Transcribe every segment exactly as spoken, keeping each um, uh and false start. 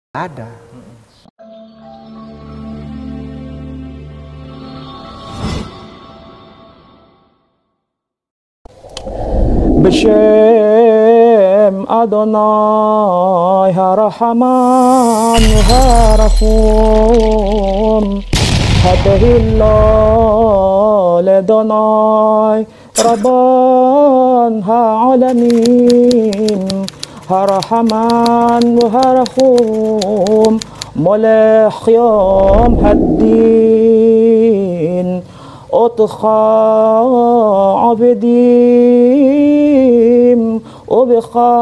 ada. Bishem Adonai Harahaman Harahum Hadahillah Ledonai Rabban Ha'alamin Harahaman Harahum Molech Yom Haddin Otcha Abedim Obecha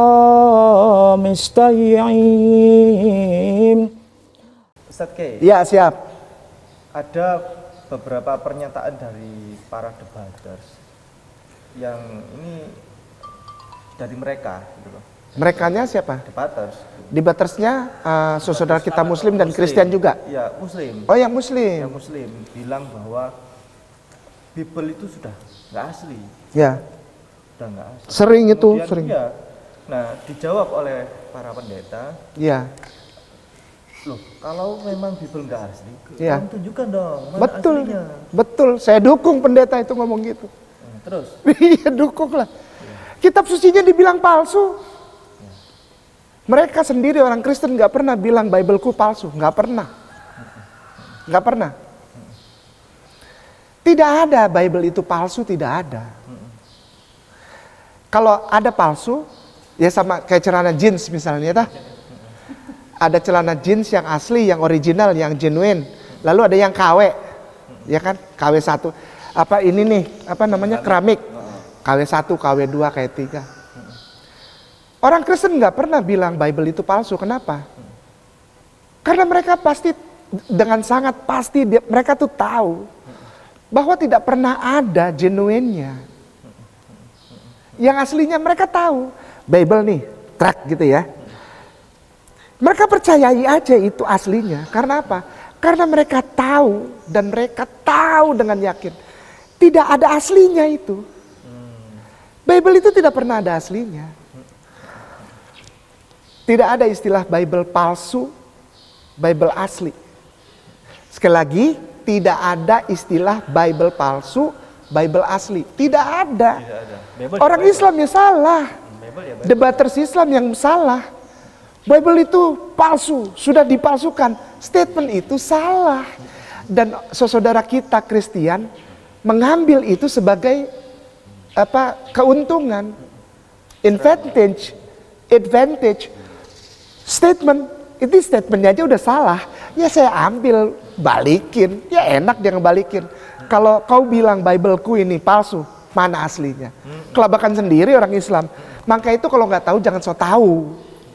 Mistayim. Ustadz K, Ya, siap. ada beberapa pernyataan dari para debaters yang ini dari mereka gitu loh. Merekanya siapa? Debaters. Debatersnya uh, saudara kita Muslim dan Kristen juga. Iya, Muslim. Oh, yang Muslim. Yang Muslim bilang bahwa Bible itu sudah nggak asli. Ya. Sudah nggak asli. Sering itu, Kemudian, sering. Ya, nah, dijawab oleh para pendeta, Ya. loh, kalau memang Bible nggak asli, Ya. kamu tunjukkan dong mana Betul. aslinya. Betul. Saya dukung pendeta itu ngomong gitu. Nah, terus, Iya, dukung lah. Kitab sucinya dibilang palsu. Mereka sendiri orang Kristen nggak pernah bilang Bibleku palsu, nggak pernah, nggak pernah. Tidak ada Bible itu palsu, tidak ada. Kalau ada palsu, ya sama kayak celana jeans misalnya, dah. Ada celana jeans yang asli, yang original, yang genuine. Lalu ada yang K W, ya kan? K W satu. Apa ini nih? Apa namanya? Keramik. K W satu, K W dua, K W tiga. Orang Kristen nggak pernah bilang Bible itu palsu. Kenapa? Karena mereka pasti dengan sangat pasti dia, mereka tuh tahu bahwa tidak pernah ada genuine-nya. Yang aslinya mereka tahu. Bible nih, track gitu ya. Mereka percayai aja itu aslinya. Karena apa? Karena mereka tahu dan mereka tahu dengan yakin tidak ada aslinya itu. Bible itu tidak pernah ada aslinya. Tidak ada istilah Bible palsu, Bible asli. Sekali lagi, tidak ada istilah Bible palsu, Bible asli. Tidak ada. tidak ada. Bible Orang ya Bible. Islam ya salah. Bible ya Bible. Debaters Islam yang salah. Bible itu palsu, sudah dipalsukan. Statement itu salah. Dan saudara kita Kristen mengambil itu sebagai apa? Keuntungan, advantage, advantage. Statement, itu statementnya aja udah salah. Ya saya ambil, balikin. Ya enak dia ngebalikin. Kalau kau bilang Bibleku ini palsu, mana aslinya? Kelabakan sendiri orang Islam. Maka itu kalau nggak tahu jangan so tahu.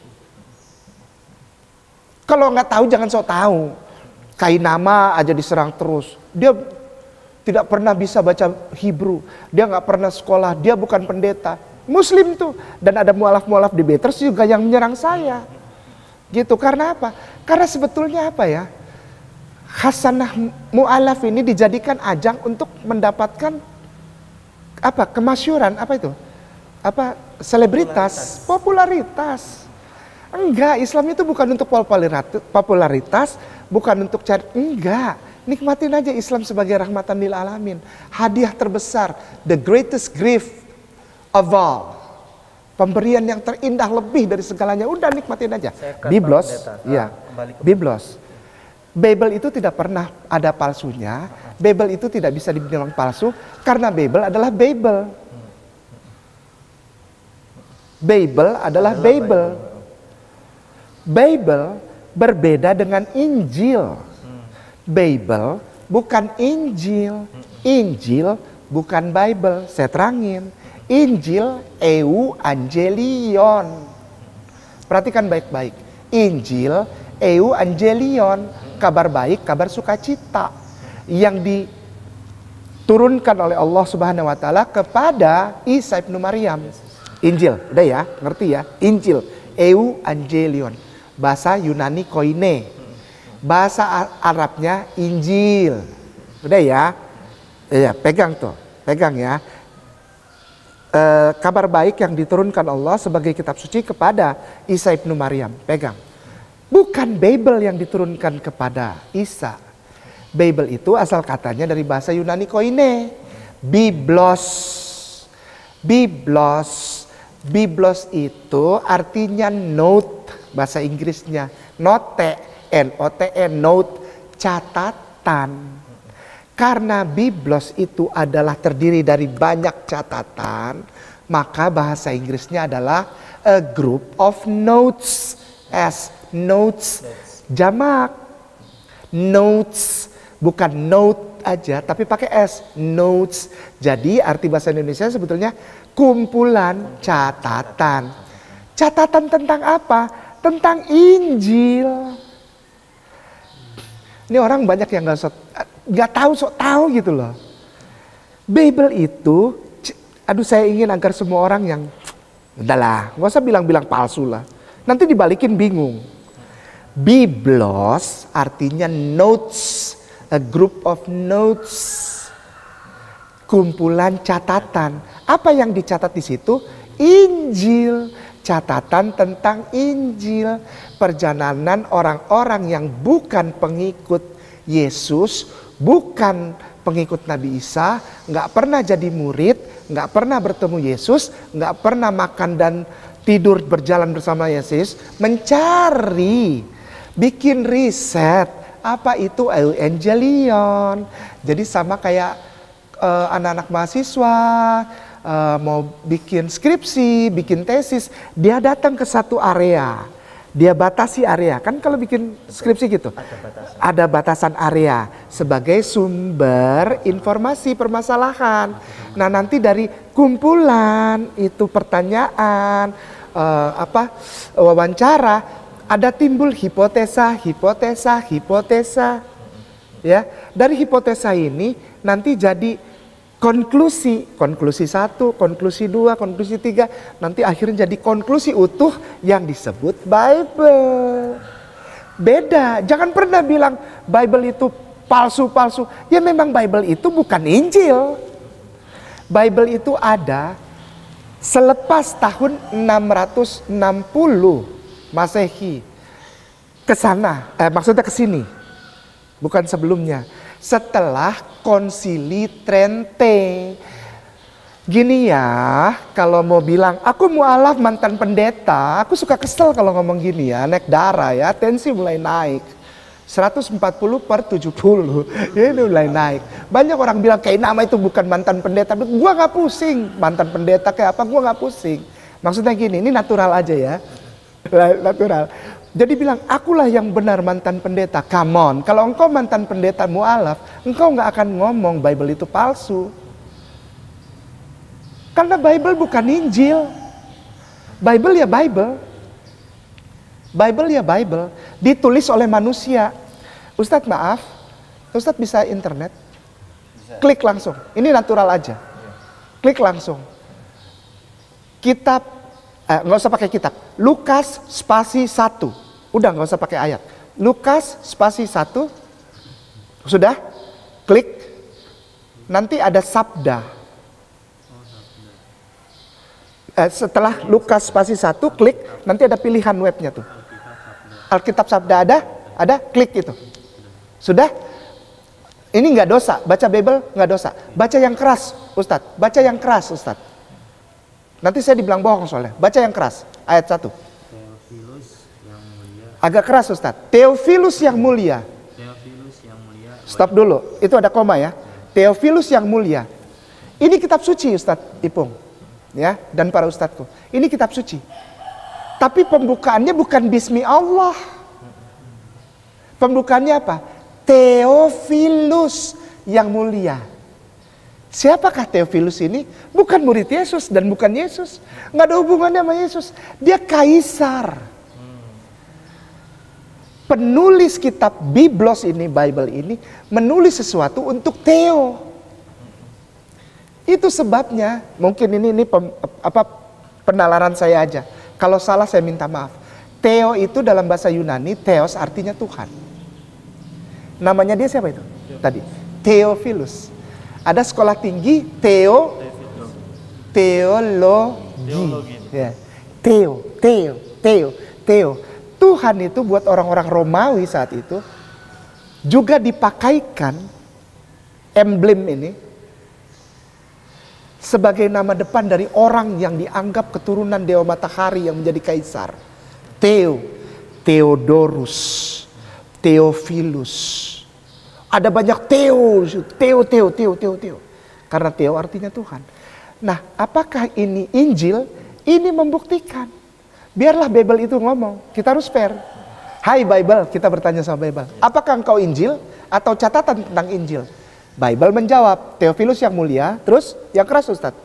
Kalau nggak tahu jangan so tahu. Kainama aja diserang terus. Dia tidak pernah bisa baca Hebrew. Dia nggak pernah sekolah. Dia bukan pendeta. Muslim tuh. Dan ada mualaf-mualaf debaters juga yang menyerang saya. Gitu, karena apa? Karena sebetulnya apa ya? Hasanah mu'alaf ini dijadikan ajang untuk mendapatkan apa? Kemasyuran, apa itu? Apa? Selebritas, popularitas. Enggak, Islam itu bukan untuk popularitas, bukan untuk cari, enggak. Nikmatin aja Islam sebagai rahmatan lil alamin. Hadiah terbesar, the greatest gift of all. Pemberian yang terindah lebih dari segalanya. Udah nikmatin aja. Biblos, ya, Biblos. Bible itu tidak pernah ada palsunya. Bible itu tidak bisa dibilang palsu karena Bible adalah Bible. Bible adalah Bible. Bible berbeda dengan Injil. Bible bukan Injil. Injil bukan Bible. Saya terangin. Injil eu angelion. Perhatikan baik-baik. Injil eu angelion, kabar baik, kabar sukacita yang diturunkan oleh Allah Subhanahu wa taala kepada Isa ibnu Maryam. Injil, udah ya, ngerti ya? Injil eu angelion. Bahasa Yunani koine. Bahasa Arabnya Injil. Udah ya? Ya, pegang tuh. Pegang ya. Uh, kabar baik yang diturunkan Allah sebagai kitab suci kepada Isa ibnu Maryam. Pegang. Bukan Bible yang diturunkan kepada Isa. Bible itu asal katanya dari bahasa Yunani koine. Biblos. Biblos. Biblos itu artinya note. Bahasa Inggrisnya. Note. N O T E. Note. Catatan. Karena Biblos itu adalah terdiri dari banyak catatan, maka bahasa Inggrisnya adalah a group of notes. S, notes, jamak. Notes, bukan note aja, tapi pakai S, notes. Jadi arti bahasa Indonesia sebetulnya kumpulan catatan. Catatan tentang apa? Tentang Injil. Ini orang banyak yang nggak nggak tahu sok tahu gitu loh. Bible itu, aduh saya ingin agar semua orang yang, udahlah, nggak usah bilang-bilang palsu lah. Nanti dibalikin bingung. Biblos artinya notes, a group of notes, kumpulan catatan. Apa yang dicatat di situ? Injil, catatan tentang Injil, perjalanan orang-orang yang bukan pengikut Yesus, bukan pengikut Nabi Isa, nggak pernah jadi murid, nggak pernah bertemu Yesus, nggak pernah makan dan tidur berjalan bersama Yesus, mencari, bikin riset, apa itu Evangelion. Jadi sama kayak uh, anak-anak mahasiswa uh, mau bikin skripsi, bikin tesis, dia datang ke satu area. Dia batasi area, kan kalau bikin skripsi gitu, ada batasan, ada batasan area sebagai sumber informasi permasalahan. Nah nanti dari kumpulan itu pertanyaan, uh, apa wawancara, ada timbul hipotesa, hipotesa, hipotesa, ya. Dari hipotesa ini nanti jadi konklusi, konklusi satu, konklusi dua, konklusi tiga, nanti akhirnya jadi konklusi utuh yang disebut Bible. Beda, jangan pernah bilang Bible itu palsu-palsu. Ya memang Bible itu bukan Injil. Bible itu ada selepas tahun enam ratus enam puluh Masehi. Ke sana, eh, maksudnya ke sini. Bukan sebelumnya. Setelah Konsili Trente. Gini ya, kalau mau bilang aku mualaf mantan pendeta, aku suka kesel kalau ngomong gini ya, naik darah ya, tensi mulai naik. seratus empat puluh per tujuh puluh, ini mulai naik. Banyak orang bilang kayak nama itu bukan mantan pendeta, gua gak pusing. Mantan pendeta kayak apa, gua gak pusing. Maksudnya gini, ini natural aja ya, natural. Jadi bilang, akulah yang benar mantan pendeta. Come on, kalau engkau mantan pendeta mualaf, engkau gak akan ngomong Bible itu palsu. Karena Bible bukan Injil. Bible ya Bible. Bible ya Bible. Ditulis oleh manusia. Ustadz maaf, Ustadz bisa internet? Bisa. Klik langsung, ini natural aja. Klik langsung. Kitab, eh, gak usah pakai kitab. Lukas spasi satu. Udah gak usah pakai ayat. Lukas spasi satu. Sudah? Klik. Nanti ada sabda. Eh, setelah Lukas spasi satu, klik. Nanti ada pilihan webnya tuh. Alkitab Sabda ada? Ada? Klik itu. Sudah? Ini gak dosa. Baca Bible gak dosa. Baca yang keras Ustadz. Baca yang keras Ustadz. Nanti saya dibilang bohong soalnya. Baca yang keras. Ayat satu. Agak keras Ustadz. Theophilus yang mulia. Theophilus yang mulia. Stop dulu. Itu ada koma ya. Theophilus yang mulia. Ini kitab suci Ustadz Ipung. Ya, dan para ustadzku. Ini kitab suci. Tapi pembukaannya bukan bismi Allah. Pembukaannya apa? Theophilus yang mulia. Siapakah Theophilus ini? Bukan murid Yesus dan bukan Yesus. Nggak ada hubungannya sama Yesus. Dia kaisar. Penulis kitab Biblos ini, Bible ini, menulis sesuatu untuk Theo. Itu sebabnya, mungkin ini ini pem, apa penalaran saya aja. Kalau salah saya minta maaf. Theo itu dalam bahasa Yunani, Theos artinya Tuhan. Namanya dia siapa itu? Tadi, Theophilus. Ada sekolah tinggi Theo, teologi. Ya. Theo, Theo, Theo, Theo. Tuhan itu buat orang-orang Romawi saat itu juga dipakaikan emblem ini sebagai nama depan dari orang yang dianggap keturunan Dewa Matahari yang menjadi kaisar. Theo, Theodorus, Theophilus. Ada banyak Theo, Theo, Theo, Theo, Theo, Theo. Karena Theo artinya Tuhan. Nah, apakah ini Injil? Ini membuktikan. Biarlah Bible itu ngomong, kita harus fair. Hai Bible, kita bertanya sama Bible. Apakah engkau Injil atau catatan tentang Injil? Bible menjawab, Theophilus yang mulia, terus yang keras Ustadz.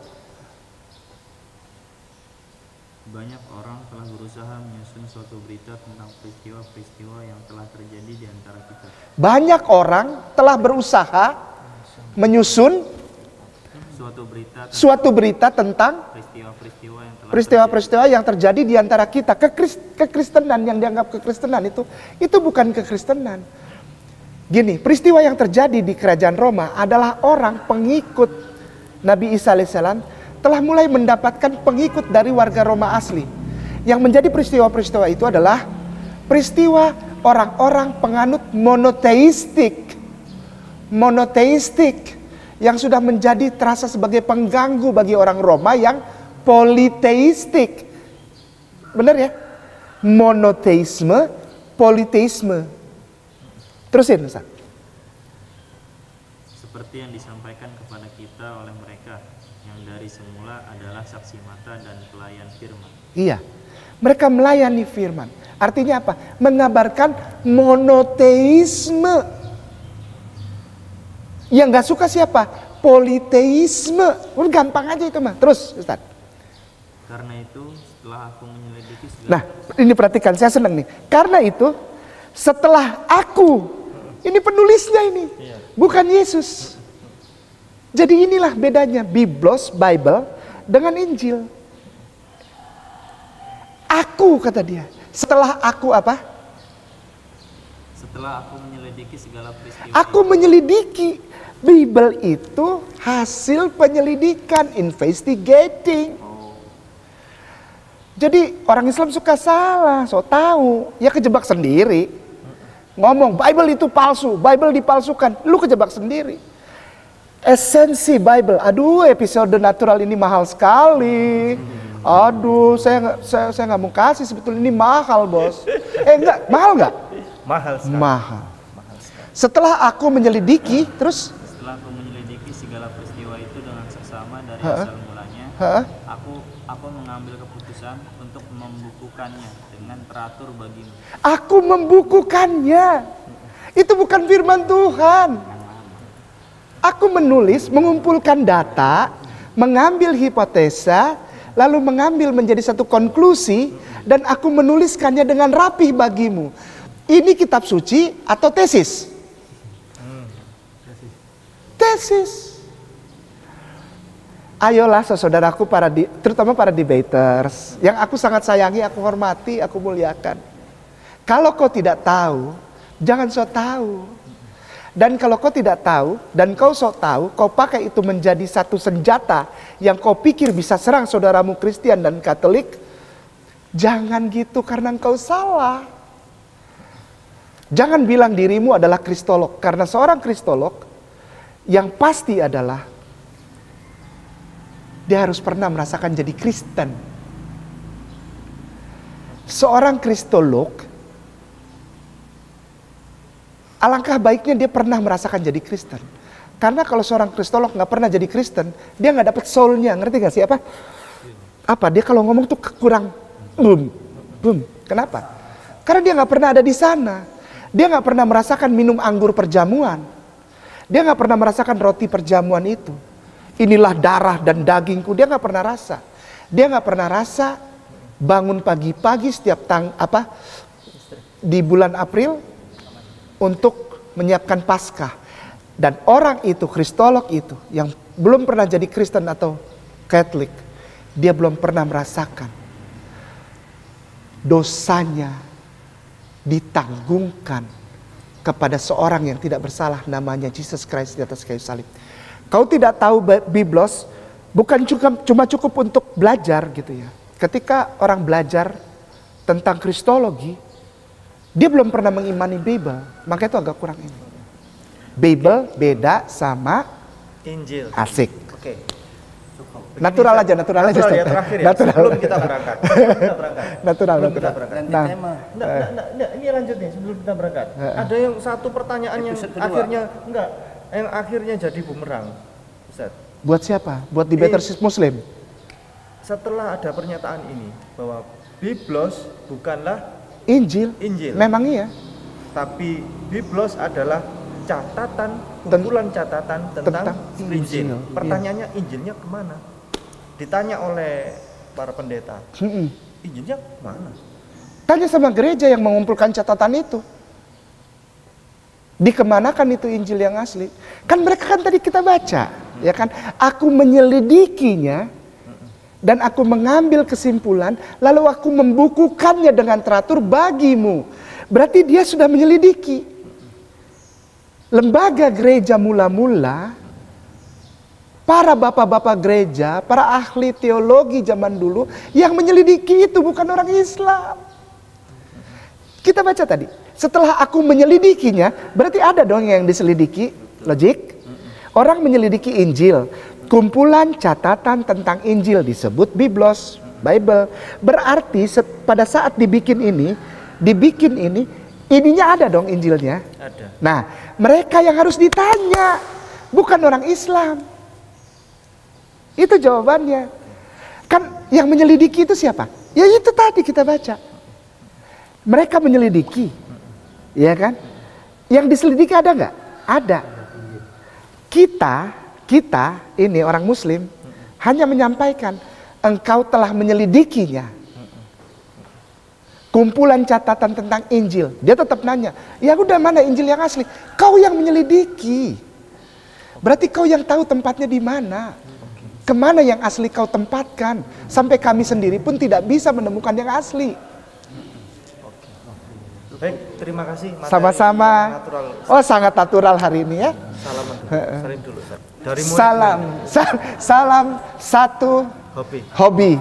Banyak orang telah berusaha menyusun suatu berita tentang peristiwa-peristiwa yang telah terjadi di antara kita. Banyak orang telah berusaha menyusun Suatu berita tentang suatu berita tentang peristiwa-peristiwa yang telah peristiwa-peristiwa yang terjadi di antara kita. Kekris- Kekristenan yang dianggap kekristenan itu, itu bukan kekristenan. Gini, peristiwa yang terjadi di kerajaan Roma adalah orang pengikut Nabi Isa alaihissalam telah mulai mendapatkan pengikut dari warga Roma asli. Yang menjadi peristiwa-peristiwa itu adalah peristiwa orang-orang penganut monoteistik. Monoteistik yang sudah menjadi terasa sebagai pengganggu bagi orang Roma yang politeistik. Benar ya? Monoteisme, politeisme. Terusin Ustaz. seperti yang disampaikan kepada kita oleh mereka yang dari semula adalah saksi mata dan pelayan firman. Iya, mereka melayani firman. Artinya apa? Mengabarkan monoteisme. Yang gak suka siapa? Politeisme. Udah gampang aja itu mah. Terus Ustaz. Karena itu setelah aku menyelidiki segala... Nah, ini perhatikan, saya senang nih. Karena itu setelah aku, ini penulisnya ini, bukan Yesus. Jadi inilah bedanya Biblos, Bible dengan Injil. Aku, kata dia. Setelah aku apa? Setelah aku menyelidiki segala peristiwa. Aku menyelidiki. Bible itu hasil penyelidikan, investigating. Jadi orang Islam suka salah, so tahu, ya kejebak sendiri. Ngomong Bible itu palsu, Bible dipalsukan, lu kejebak sendiri. Esensi Bible, aduh episode natural ini mahal sekali. Aduh, saya nggak saya saya nggak mau kasih, sebetulnya ini mahal bos. Eh enggak, mahal nggak? Mahal sekali. Mahal. Setelah aku menyelidiki, terus Setelah aku menyelidiki segala peristiwa itu dengan seksama dari Ha-ha. asal mulanya, Hah? aku aku mengambil keputusan untuk membukukannya dengan teratur bagimu. Aku membukukannya. Itu bukan firman Tuhan. Aku menulis, mengumpulkan data, mengambil hipotesa, lalu mengambil menjadi satu konklusi, dan aku menuliskannya dengan rapih bagimu. Ini kitab suci atau tesis? Tesis. Ayolah saudaraku, para di, terutama para debaters, yang aku sangat sayangi, aku hormati, aku muliakan. Kalau kau tidak tahu, jangan sok tahu. Dan kalau kau tidak tahu, dan kau sok tahu, kau pakai itu menjadi satu senjata yang kau pikir bisa serang saudaramu Kristen dan Katolik, jangan gitu karena engkau salah. Jangan bilang dirimu adalah kristolog, karena seorang kristolog yang pasti adalah dia harus pernah merasakan jadi Kristen. Seorang kristolog, alangkah baiknya dia pernah merasakan jadi Kristen. Karena kalau seorang kristolog nggak pernah jadi Kristen, dia nggak dapet soul-nya. Ngerti gak sih apa? Apa dia kalau ngomong tuh kurang boom, boom. Kenapa? Karena dia nggak pernah ada di sana. Dia nggak pernah merasakan minum anggur perjamuan. Dia nggak pernah merasakan roti perjamuan itu. Inilah darah dan dagingku. Dia nggak pernah rasa. Dia nggak pernah rasa bangun pagi-pagi setiap tang apa di bulan April untuk menyiapkan Paskah. Dan orang itu, kristolog itu, yang belum pernah jadi Kristen atau Katolik, dia belum pernah merasakan dosanya ditanggungkan kepada seorang yang tidak bersalah, namanya Jesus Christ di atas kayu salib. Kau tidak tahu Biblos, bukan cuma, cuma cukup untuk belajar gitu ya. Ketika orang belajar tentang kristologi, Dia belum pernah mengimani Bible, maka itu agak kurang ini. Bible beda sama Injil. asik. Oke. Natural aja, natural, aja. Natural ya, terakhir ya, Natural. sebelum kita berangkat. Sebelum kita berangkat. Natural, Sebelum kita natural. berangkat. Ganti Nah, tema. Enggak, enggak, enggak, enggak, ini lanjut nih sebelum kita berangkat. Eh. Ada yang satu pertanyaan yang Episode kedua. akhirnya enggak, yang akhirnya jadi bumerang. Ustaz. buat siapa? Buat di Better Sis Muslim. Setelah ada pernyataan ini bahwa Biblos bukanlah Injil. Injil, Memang iya. tapi Biblos adalah catatan, kumpulan catatan tentang, tentang Injil. Injil, Pertanyaannya Injilnya kemana? Ditanya oleh para pendeta, Mm-mm. Injilnya mana? Tanya sama gereja yang mengumpulkan catatan itu. Dikemanakan itu Injil yang asli? Kan mereka kan tadi kita baca, ya kan? Aku menyelidikinya dan aku mengambil kesimpulan, lalu aku membukukannya dengan teratur bagimu. Berarti dia sudah menyelidiki. Lembaga gereja mula-mula, para bapak-bapak gereja, para ahli teologi zaman dulu yang menyelidiki itu bukan orang Islam. Kita baca tadi, setelah aku menyelidikinya, berarti ada dong yang diselidiki, logik. Orang menyelidiki Injil, kumpulan catatan tentang Injil disebut Biblos, Bible. Berarti pada saat dibikin ini, dibikin ini, ininya ada dong Injilnya. Ada. Nah, mereka yang harus ditanya, bukan orang Islam. Itu jawabannya. Kan yang menyelidiki itu siapa? Ya itu tadi kita baca. Mereka menyelidiki. Ya kan? Yang diselidiki ada nggak? Ada. Kita, kita ini orang Muslim hanya menyampaikan engkau telah menyelidikinya. Kumpulan catatan tentang Injil. Dia tetap nanya, ya udah mana Injil yang asli? Kau yang menyelidiki. Berarti kau yang tahu tempatnya di mana. Kemana yang asli kau tempatkan. Sampai kami sendiri pun tidak bisa menemukan yang asli. Baik, terima kasih. materi Sama-sama. yang natural. Oh sangat natural hari ini ya. Salaman dulu, salim dulu. Ustaz. Dari murid Salam. Sa- salam satu hobi. hobi.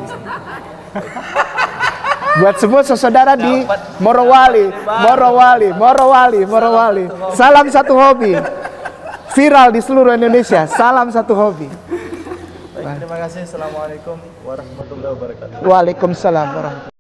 Buat semua saudara di Morowali, Morowali, Morowali, Morowali. Salam satu hobi. Viral di seluruh Indonesia. Salam satu hobi. Baik, terima kasih. Assalamualaikum warahmatullahi wabarakatuh. Waalaikumsalam warahmatullahi wabarakatuh.